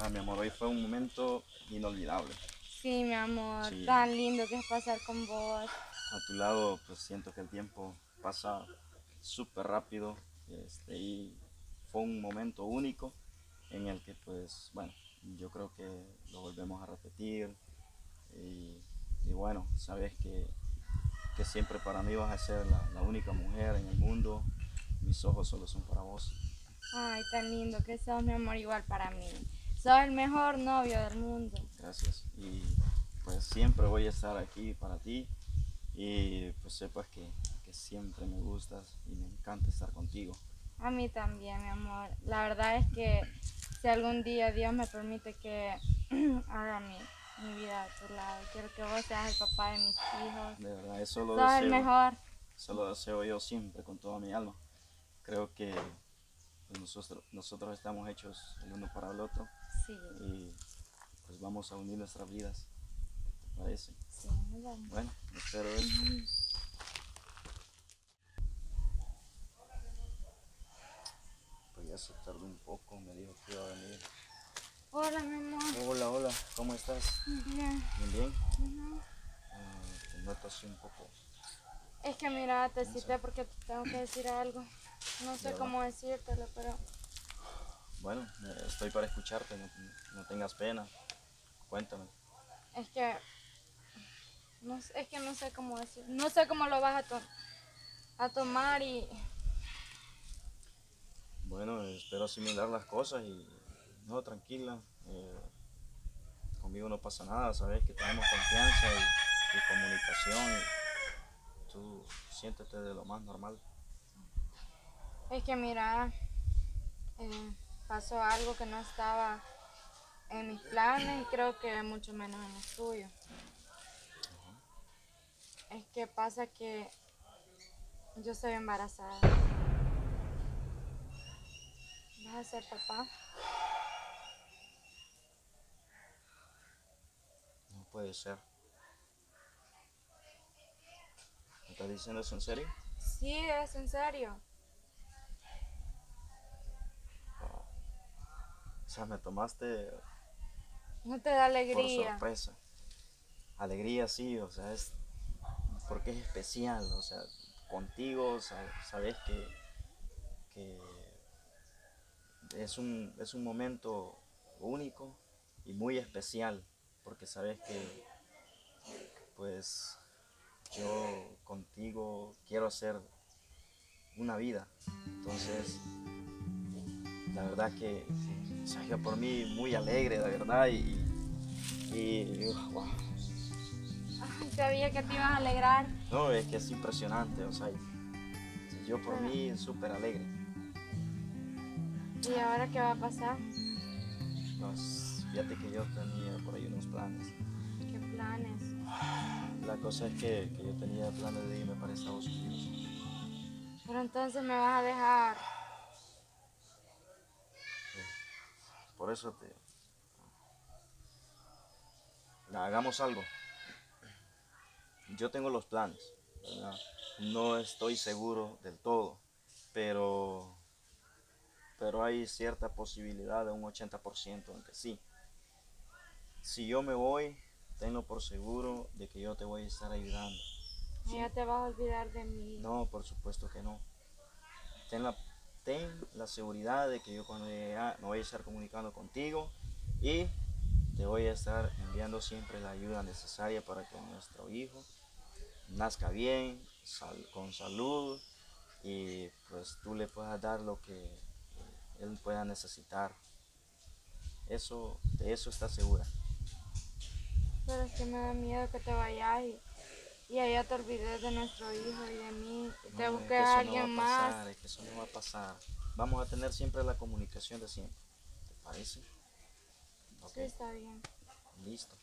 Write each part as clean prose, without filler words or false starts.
Mi amor, hoy fue un momento inolvidable. Sí, mi amor, Sí, tan lindo que es pasar con vos. a tu lado pues siento que el tiempo pasa súper rápido, y fue un momento único en el que pues bueno, yo creo que lo volvemos a repetir y, y bueno, sabes que siempre para mí vas a ser la única mujer en el mundo, mis ojos solo son para vos. Ay, tan lindo que sos, mi amor, igual para mí. Sos el mejor novio del mundo. Gracias. Y pues siempre voy a estar aquí para ti y pues sepas que siempre me gustas y me encanta estar contigo. A mí también, mi amor. La verdad es que si algún día Dios me permite que haga mi vida a tu lado, quiero que vos seas el papá de mis hijos. De verdad, eso lo deseo yo siempre con toda mi alma. Creo que pues, nosotros estamos hechos el uno para el otro Sí, y pues vamos a unir nuestras vidas, ¿te parece? sí, nos vamos. Bueno, espero eso. Pues ya se tardó un poco, me dijo que iba a venir. Hola, mi amor. Hola, hola, ¿cómo estás? Bien. Bien, bien. Ujú. Te noto así un poco, Es que mira, te no sé, cité porque te tengo que decir algo. No de sé verdad. cómo decírtelo, pero Bueno, estoy para escucharte, no tengas pena, cuéntame. es que es que no sé cómo decir. No sé cómo lo vas a tomar y Bueno, espero asimilar las cosas y no, tranquila, conmigo no pasa nada, sabes que tenemos confianza y comunicación y tú siéntete de lo más normal. es que mira, pasó algo que no estaba en mis planes y creo que mucho menos en los tuyos. Es que pasa que yo estoy embarazada. ¿Vas a ser papá? No puede ser. ¿Me estás diciendo eso en serio? Sí, es en serio. O sea, me tomaste No te da por alegría. sorpresa. Alegría sí, o sea, es porque es especial, o sea, contigo sabes que es un momento único y muy especial, porque sabes que pues yo contigo quiero hacer una vida. Entonces, la verdad que salió por mí muy alegre, la verdad, wow. Ay, sabía que te ibas a alegrar. No, es que es impresionante, o sea, yo por Pero, mí súper alegre. ¿y ahora qué va a pasar? No, fíjate que yo tenía por ahí unos planes. ¿Qué planes? La cosa es que yo tenía planes de irme para Estados Unidos. Pero entonces me vas a dejar. Por eso hagamos algo. Yo tengo los planes, ¿verdad? No estoy seguro del todo, pero, pero hay cierta posibilidad de un 80% en que sí. Si yo me voy, tenlo por seguro de que yo te voy a estar ayudando. ¿Sí? Ya te vas a olvidar de mí. No, por supuesto que no. Ten la, ten la seguridad de que yo cuando llegue me voy a estar comunicando contigo y te voy a estar enviando siempre la ayuda necesaria para que nuestro hijo nazca bien, con salud y pues tú le puedas dar lo que él pueda necesitar. De eso está segura. Pero es que me da miedo que te vayas y allá te olvides de nuestro hijo y de mí. Y te No, es busques que a eso no va a alguien más. pasar, es que eso no va a pasar. Vamos a tener siempre la comunicación de siempre. ¿Te parece? Ok, Sí, está bien. listo.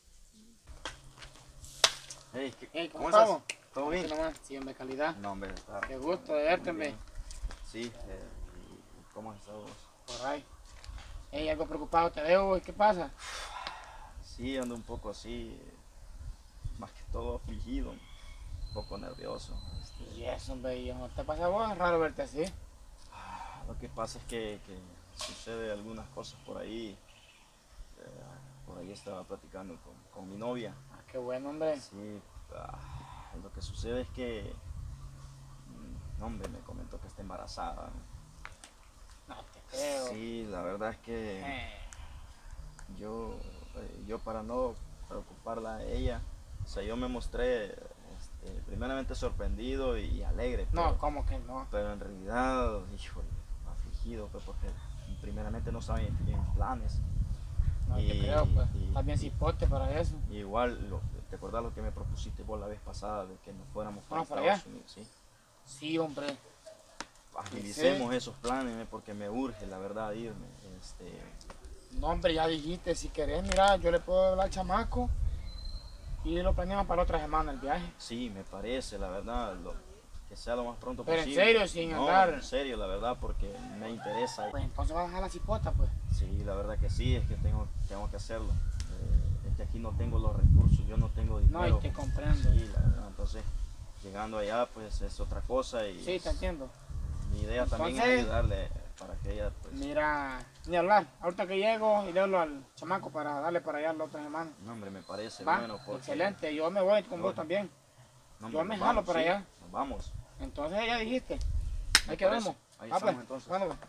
Hey, Hey, ¿cómo ¿cómo estás? estamos? ¿Todo Aquí bien? nomás, sí, hombre, calidad. No, hombre, está Qué gusto de muy verte, hombre. bien. Sí, ¿y cómo has estado vos? Por ahí. Hey, algo preocupado te veo, güey, ¿qué pasa? Sí, ando un poco así, más que todo afligido, un poco nervioso. Y eso, hombre, ¿y no te pasa a vos? Es raro verte así. Lo que pasa es que sucede algunas cosas por ahí, por ahí estaba platicando con mi novia. Ah, qué bueno, hombre. Sí, lo que sucede es que, no, hombre, me comentó que está embarazada. No te creo. Sí, la verdad es que yo para no preocuparla a ella, o sea, yo me mostré primeramente sorprendido y alegre. No, pero, ¿cómo que no? pero en realidad, híjole, afligido, pues, porque primeramente no estaba en planes. No te creo, pues. Estás bien cipote para eso. Igual, ¿te acordás lo que me propusiste vos la vez pasada de que nos fuéramos para ¿Para Estados allá? Unidos? ¿Sí? Sí, hombre. Agilicemos esos planes, porque me urge, la verdad, irme. No, hombre, ya dijiste, si querés, mira, yo le puedo hablar al chamaco y lo planeamos para otra semana el viaje. Sí, me parece, la verdad, que sea lo más pronto Pero posible. en serio, sin No, andar. en serio, la verdad, porque me interesa. Pues entonces vas a dejar la cipota, pues. Sí, la verdad que sí, es que tengo que hacerlo. Es que aquí no tengo los recursos, yo no tengo dinero. No, y te comprendo. Sí, la verdad, entonces, llegando allá, pues es otra cosa y Sí, te entiendo. mi idea también es Entonces, ayudarle para que ella, pues... Mira, ni hablar. Ahorita que llego y le hablo al chamaco para darle para allá la otra semana. No, hombre, me parece Va, bueno porque... excelente. Yo me voy con vos Bueno. también. No, Yo hombre, me nos jalo vamos, para sí, allá. nos vamos. Entonces ya dijiste. Me Ahí quedamos. parece. Ahí Ah, estamos pues, entonces. bueno, pues.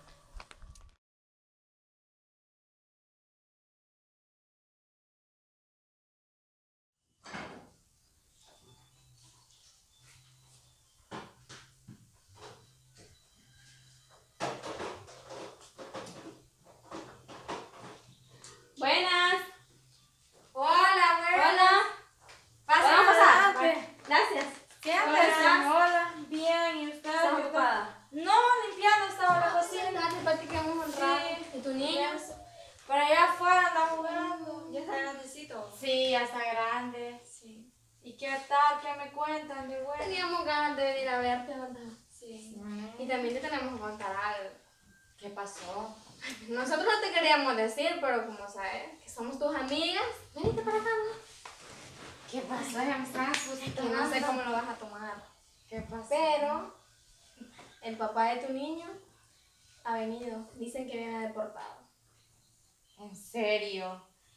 Buenas. Hola, buenas. Hola. Pasa, Vamos a pasar. Ve. Gracias. Siéntese. Hola. Hola. Bien, ¿y usted? ¿Estás ocupada? No, limpiando estaba la cocina. Dale, platiquemos un Sí. rato. ¿Y tu niño? Por allá afuera anda jugando. ¿Ya está grandecito? Sí, ya está grande. Sí. ¿Y qué tal? ¿Qué me cuentan de bueno? Teníamos ganas de venir a verte, ¿verdad? Sí. Y también te tenemos que contar algo. ¿Qué pasó? Nosotros no te queríamos decir, pero como sabes que somos tus amigas, venite para acá, ¿no? ¿Qué pasó? Ya me están Que no sé cómo lo vas a tomar. ¿Qué pasó? Pero el papá de tu niño ha venido. Dicen que viene deportado. ¿En serio?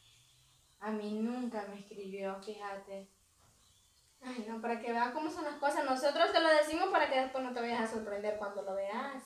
A mí nunca me escribió, fíjate. Ay, no, para que veas cómo son las cosas. Nosotros te lo decimos para que después no te vayas a sorprender cuando lo veas.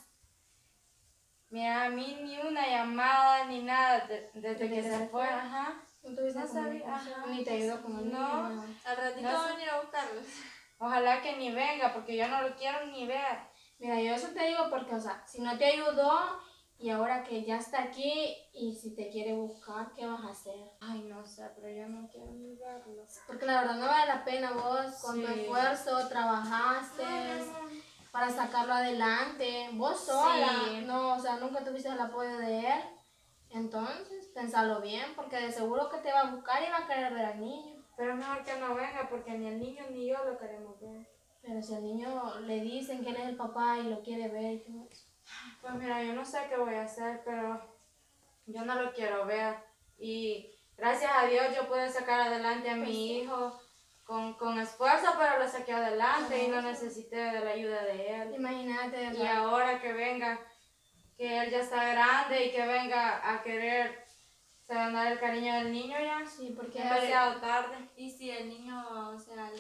Mira, a mí ni una llamada ni nada desde que se fue. Ajá. No tuviste No sabía, comunicación, ajá, ni te ayudó con el no. niño. Al ratito No va a sé. venir a buscarlos. Ojalá que ni venga, porque yo no lo quiero ni ver. Mira, yo eso te digo porque, o sea, si no te ayudó y ahora que ya está aquí y si te quiere buscar, ¿qué vas a hacer? Ay, no sé, pero yo no quiero ni verlo. Porque la verdad no vale la pena vos, con tu Sí. esfuerzo, trabajaste para sacarlo adelante, vos sola, Sí. no, o sea, nunca tuviste el apoyo de él. Entonces, pensalo bien, porque de seguro que te va a buscar y va a querer ver al niño. Pero es mejor que no venga, porque ni el niño ni yo lo queremos ver. Pero si al niño le dicen que él es el papá y lo quiere ver y todo eso. Pues mira, yo no sé qué voy a hacer, pero yo no lo quiero ver. Y gracias a Dios yo pude sacar adelante a mi hijo con esfuerzo, pero lo saqué adelante y no necesité de la ayuda de él. Imagínate, Y ¿verdad? ahora que venga, que él ya está grande y que venga a querer ganar el cariño del niño ya, Sí, porque es demasiado tarde. Y si el niño, o sea,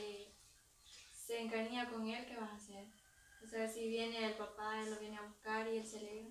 se encariña con él, ¿qué vas a hacer? O sea, si viene el papá, él lo viene a buscar y él se alegra.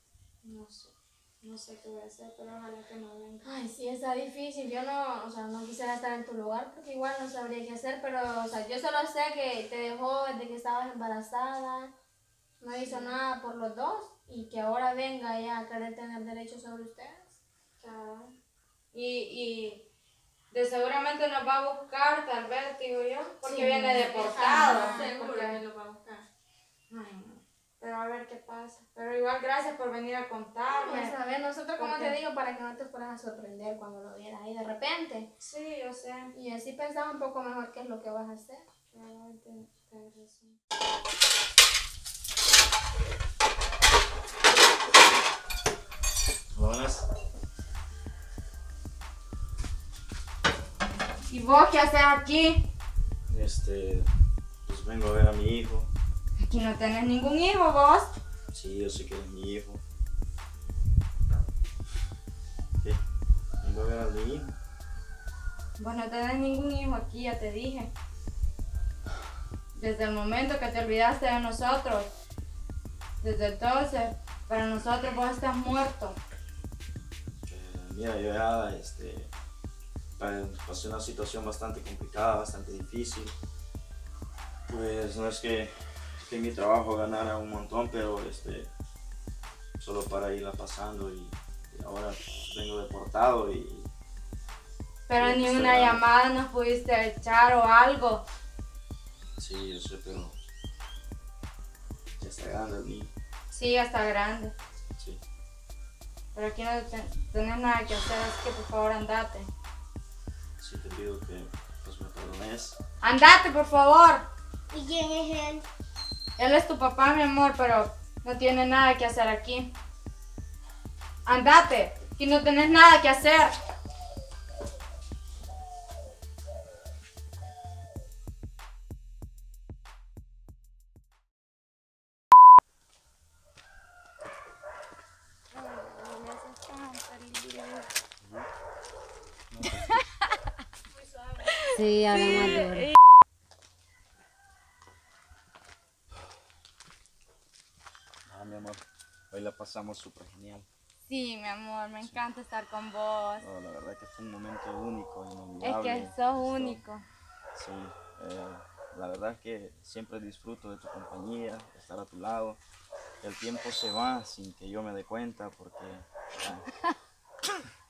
No sé qué voy a hacer, pero ojalá que no venga. ay, sí, está difícil. Yo no, o sea, no quisiera estar en tu lugar porque igual no sabría qué hacer, pero, o sea, yo solo sé que te dejó desde que estabas embarazada, no hizo nada por los dos y que ahora venga ya a querer tener derechos sobre ustedes. Claro. Y de seguramente nos va a buscar, tal vez, digo yo, porque Sí, viene deportado. ajá, Seguro porque- que lo va a buscar. Ay, no. Pero a ver qué pasa. Pero igual, gracias por venir a contarme. Pues a ver, nosotros como ¿Por te qué? digo, para que no te fueras a sorprender cuando lo vieras ahí de repente. Sí, yo sé. Y así pensaba un poco mejor qué es lo que vas a hacer. Claro, tienes razón. Buenas. ¿Y vos qué haces aquí? Pues vengo a ver a mi hijo. Aquí no tenés ningún hijo vos. Sí, yo sé que es mi hijo. ¿Qué? vengo a ver a mi hijo. Vos no tenés ningún hijo aquí, ya te dije. Desde el momento que te olvidaste de nosotros, desde entonces, para nosotros vos estás muerto. Mira, yo ya pasé una situación bastante complicada, bastante difícil. Pues no es que mi trabajo ganara un montón, pero solo para irla pasando y ahora pues, vengo deportado y Pero Sí, ni estoy una mal. llamada nos pudiste echar o algo. sí, yo sé, pero ya está grande el niño. Sí, ya está grande. Sí. Pero aquí no tenés nada que hacer, así que por favor andate. Sí te pido que pues me perdones. ¡Andate, por favor! ¿Y quién es él? Él es tu papá, mi amor, pero no tiene nada que hacer aquí. ¡Andate! Aquí no tenés nada que hacer. Sí, ahora más duro. Ah, mi amor, hoy la pasamos súper genial. Sí, mi amor, me encanta estar con vos. No, la verdad que fue un momento único, Es inolvidable. que sos Esto- único. Sí, la verdad es que siempre disfruto de tu compañía, de estar a tu lado. El tiempo se va sin que yo me dé cuenta porque